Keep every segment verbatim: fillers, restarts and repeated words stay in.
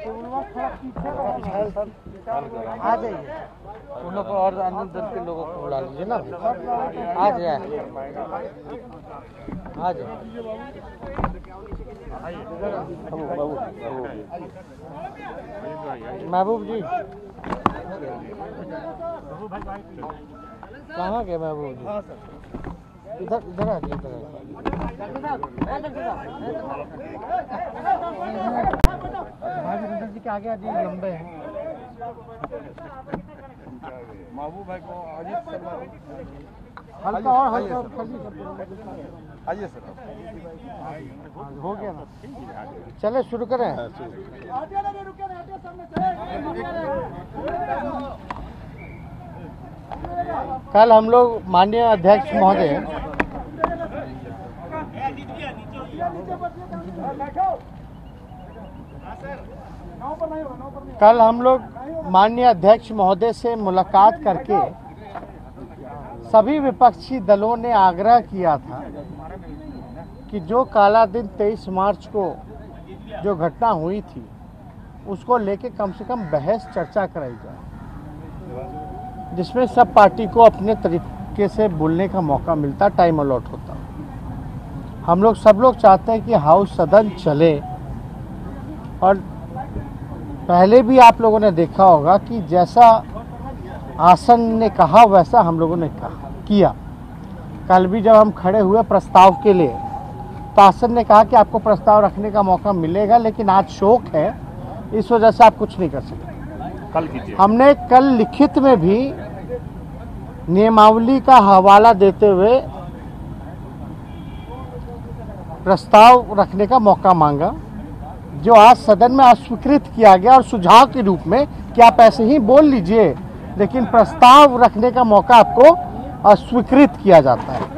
आ जाइए, उन लोग को और आनंद दल के लोगों को बुला लीजिए ना। आ जाए आ जाए महबूब जी, कहाँ गए महबूब जी? इधर इधर आ जाइए, इधर जी के आगे आ जाइए, लंबे हैं। महबूब भाई को अजीत शर्मा हल्का और हल्का आइए सर, हो गया ना? चले शुरू करें। कल हम लोग माननीय अध्यक्ष महोदय कल हम लोग माननीय अध्यक्ष महोदय से मुलाकात करके सभी विपक्षी दलों ने आग्रह किया था कि जो काला दिन तेईस मार्च को जो घटना हुई थी उसको लेके कम से कम बहस चर्चा कराई जाए, जिसमें सब पार्टी को अपने तरीके से बोलने का मौका मिलता, टाइम अलॉट होता। हम लोग सब लोग चाहते हैं कि हाउस सदन चले, और पहले भी आप लोगों ने देखा होगा कि जैसा आसन ने कहा वैसा हम लोगों ने कहा किया। कल भी जब हम खड़े हुए प्रस्ताव के लिए तो आसन ने कहा कि आपको प्रस्ताव रखने का मौका मिलेगा, लेकिन आज शोक है, इस वजह से आप कुछ नहीं कर सकते। कल कीजिए। हमने कल लिखित में भी नियमावली का हवाला देते हुए प्रस्ताव रखने का मौका मांगा, जो आज सदन में अस्वीकृत किया गया, और सुझाव के रूप में कि आप ऐसे ही बोल लीजिए, लेकिन प्रस्ताव रखने का मौका आपको अस्वीकृत किया जाता है।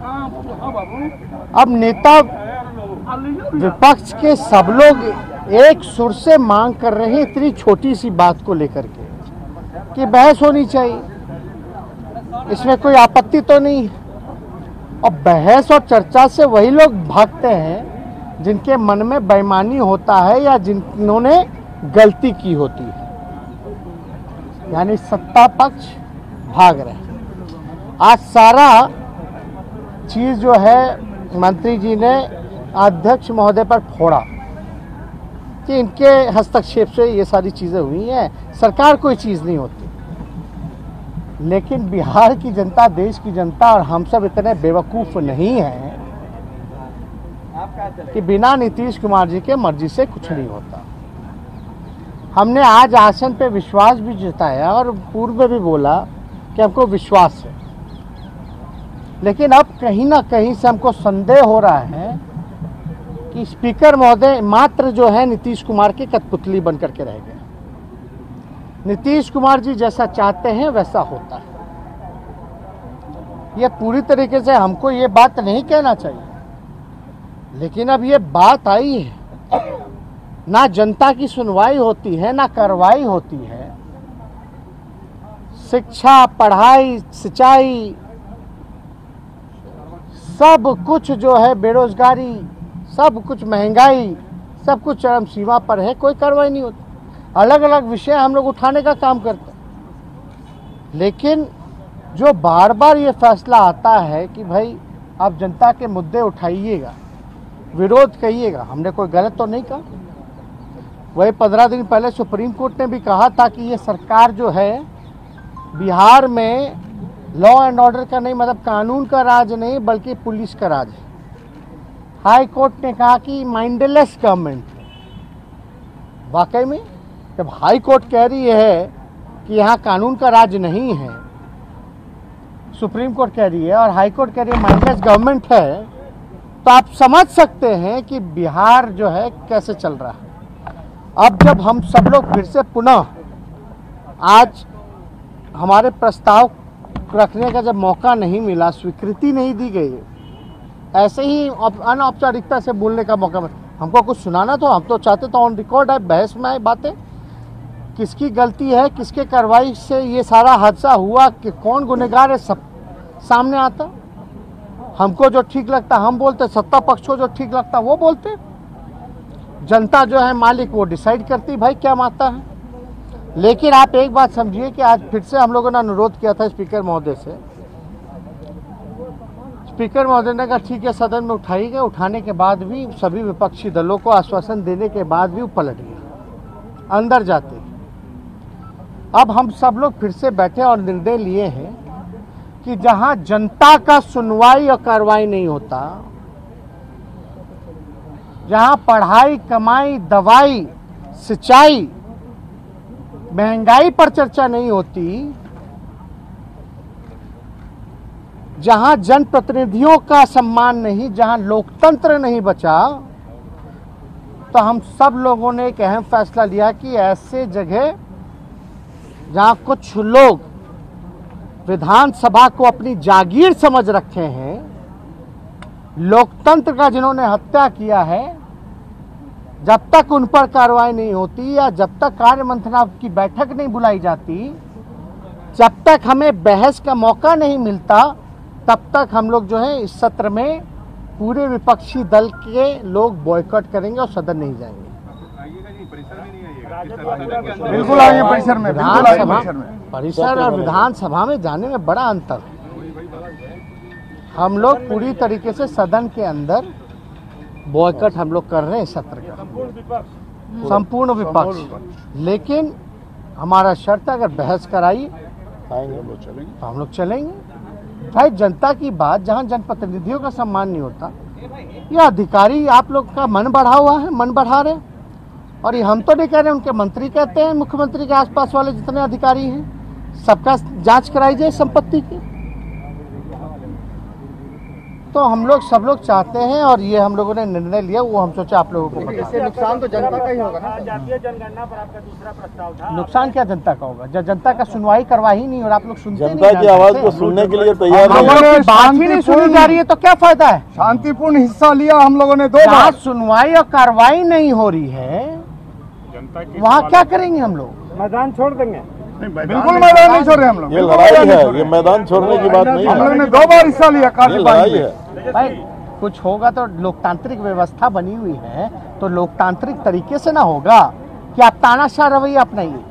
अब नेता विपक्ष के सब लोग एक सुर से मांग कर रहे हैं इतनी छोटी सी बात को लेकर के कि बहस होनी चाहिए, इसमें कोई आपत्ति तो नहीं है। और बहस और चर्चा से वही लोग भागते हैं जिनके मन में बेईमानी होता है या जिन्होंने गलती की होती है, यानी सत्ता पक्ष भाग रहे हैं। आज सारा चीज जो है मंत्री जी ने अध्यक्ष महोदय पर फोड़ा कि इनके हस्तक्षेप से ये सारी चीजें हुई हैं, सरकार कोई चीज नहीं होती। लेकिन बिहार की जनता, देश की जनता और हम सब इतने बेवकूफ नहीं हैं कि बिना नीतीश कुमार जी के मर्जी से कुछ नहीं होता। हमने आज आसन पे विश्वास भी जताया और पूर्व में भी बोला कि हमको विश्वास है, लेकिन अब कहीं ना कहीं से हमको संदेह हो रहा है कि स्पीकर महोदय मात्र जो है नीतीश कुमार की कठपुतली बन करके रह गए। नीतीश कुमार जी जैसा चाहते हैं वैसा होता है। ये पूरी तरीके से हमको ये बात नहीं कहना चाहिए, लेकिन अब ये बात आई है, ना जनता की सुनवाई होती है, ना कार्रवाई होती है। शिक्षा, पढ़ाई, सिंचाई, सब कुछ जो है, बेरोजगारी, सब कुछ महंगाई, सब कुछ चरम सीमा पर है, कोई कार्रवाई नहीं होती। अलग अलग विषय हम लोग उठाने का काम करते हैं, लेकिन जो बार बार ये फैसला आता है कि भाई आप जनता के मुद्दे उठाइएगा, विरोध कहिएगा, हमने कोई गलत तो नहीं कहा। वही पंद्रह दिन पहले सुप्रीम कोर्ट ने भी कहा था कि ये सरकार जो है बिहार में लॉ एंड ऑर्डर का नहीं, मतलब कानून का राज नहीं बल्कि पुलिस का राज है। हाई कोर्ट ने कहा कि माइंडलेस गवर्नमेंट। वाकई में जब हाई कोर्ट कह रही है कि यहाँ कानून का राज नहीं है, सुप्रीम कोर्ट कह रही है और हाई कोर्ट कह रही है माइंडलेस गवर्नमेंट है, तो आप समझ सकते हैं कि बिहार जो है कैसे चल रहा है। अब जब हम सब लोग फिर से पुनः आज हमारे प्रस्ताव रखने का जब मौका नहीं मिला, स्वीकृति नहीं दी गई, ऐसे ही अनौपचारिकता से बोलने का मौका मिला, हमको कुछ सुनाना तो हम तो चाहते तो ऑन रिकॉर्ड है, बहस में आए बातें, किसकी गलती है, किसके कार्रवाई से ये सारा हादसा हुआ, कि कौन गुनहगार है, सब सामने आता। हमको जो ठीक लगता हम बोलते, सत्ता पक्ष को जो ठीक लगता वो बोलते। जनता जो है मालिक वो डिसाइड करती भाई क्या मानता है। लेकिन आप एक बात समझिए कि आज फिर से हम लोगों ने अनुरोध किया था स्पीकर महोदय से। स्पीकर महोदय ने कहा ठीक है सदन में उठाइएगा। उठाने के बाद भी सभी विपक्षी दलों को आश्वासन देने के बाद भी वो पलट गया अंदर जाते। अब हम सब लोग फिर से बैठे और निर्णय लिए हैं कि जहां जनता का सुनवाई और कार्रवाई नहीं होता, जहां पढ़ाई, कमाई, दवाई, सिंचाई, महंगाई पर चर्चा नहीं होती, जहां जनप्रतिनिधियों का सम्मान नहीं, जहां लोकतंत्र नहीं बचा, तो हम सब लोगों ने एक अहम फैसला लिया कि ऐसे जगह जहां कुछ लोग विधानसभा को अपनी जागीर समझ रखे हैं, लोकतंत्र का जिन्होंने हत्या किया है, जब तक उन पर कार्रवाई नहीं होती या जब तक कार्य मंत्रणा की बैठक नहीं बुलाई जाती, जब तक हमें बहस का मौका नहीं मिलता, तब तक हम लोग जो है इस सत्र में पूरे विपक्षी दल के लोग बॉयकॉट करेंगे और सदन नहीं जाएंगे। बिल्कुल आइए परिसर में, बिल्कुल आइए विधानसभा परिसर में। परिसर और विधानसभा में जाने में बड़ा अंतर। हम लोग पूरी तरीके से सदन के अंदर बॉयकॉट हम लोग कर रहे हैं सत्र का, संपूर्ण विपक्ष। लेकिन हमारा शर्त है अगर बहस कराई तो हम लोग चलेंगे। भाई जनता की बात, जहां जनप्रतिनिधियों का सम्मान नहीं होता, ये अधिकारी आप लोग का मन बढ़ा हुआ है, मन बढ़ा रहे। और ये हम तो नहीं कह रहे, उनके मंत्री कहते हैं, मुख्यमंत्री के आसपास वाले जितने अधिकारी हैं सबका जांच कराई जाए संपत्ति की। तो हम लोग सब लोग चाहते हैं और ये हम लोगों ने निर्णय लिया, वो हम सोचा आप लोगों को बता। इससे नुकसान तो जनता का ही होगा ना। जातीय जनगणना पर आपका दूसरा प्रस्ताव था। नुकसान क्या जनता का होगा जब जनता का सुनवाई करवा ही नहीं और आप लोग सुनते नहीं। जनता की आवाज को सुनने के लिए तैयार हम नहीं। लोग की बात ही नहीं सुनी जा रही है तो क्या फायदा है। शांतिपूर्ण हिस्सा लिया हम लोगों ने दो जहाँ बार। सुनवाई और कार्रवाई नहीं हो रही है वहाँ क्या करेंगे हम लोग। मैदान छोड़ देंगे। बिल्कुल मैदान नहीं छोड़ रहे हम लोग। ये बिल्कुल लड़ाई मैदान नहीं है, छोड़ ये रहे। मैदान छोड़ने की बात नहीं हम लोगों है, ने दो बार हिस्सा लिया ये कार्रवाई लड़ाई में। है। भाई कुछ होगा तो लोकतांत्रिक व्यवस्था बनी हुई है तो लोकतांत्रिक तरीके से ना होगा कि आप तानाशाह रवैया अपनाइए।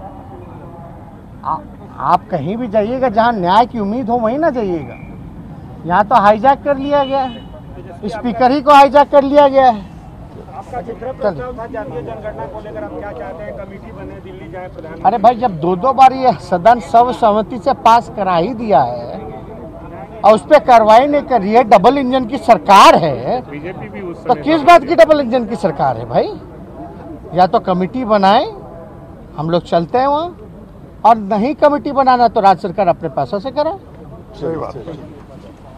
आप कहीं भी जाइएगा जहां न्याय की उम्मीद हो वहीं ना जाइएगा। यहाँ तो हाईजैक कर लिया गया है, स्पीकर ही को हाईजैक कर लिया गया है। आपका दूसरा प्रस्ताव था जातीय जनगणना को लेकर, आप क्या चाहते हैं? कमेटी बने, दिल्ली जाए प्रधानमंत्री? अरे भाई जब दो दो बार ये सदन सर्वसम्मति से पास करा ही दिया है और उस पर कार्रवाई नहीं कर रही है, डबल इंजन की सरकार है, बीजेपी भी उस तो किस बात की डबल इंजन की सरकार है भाई। या तो कमेटी बनाए, हम लोग चलते हैं वहाँ, और नहीं कमेटी बनाना तो राज्य सरकार अपने पैसों से करे। सही बात है।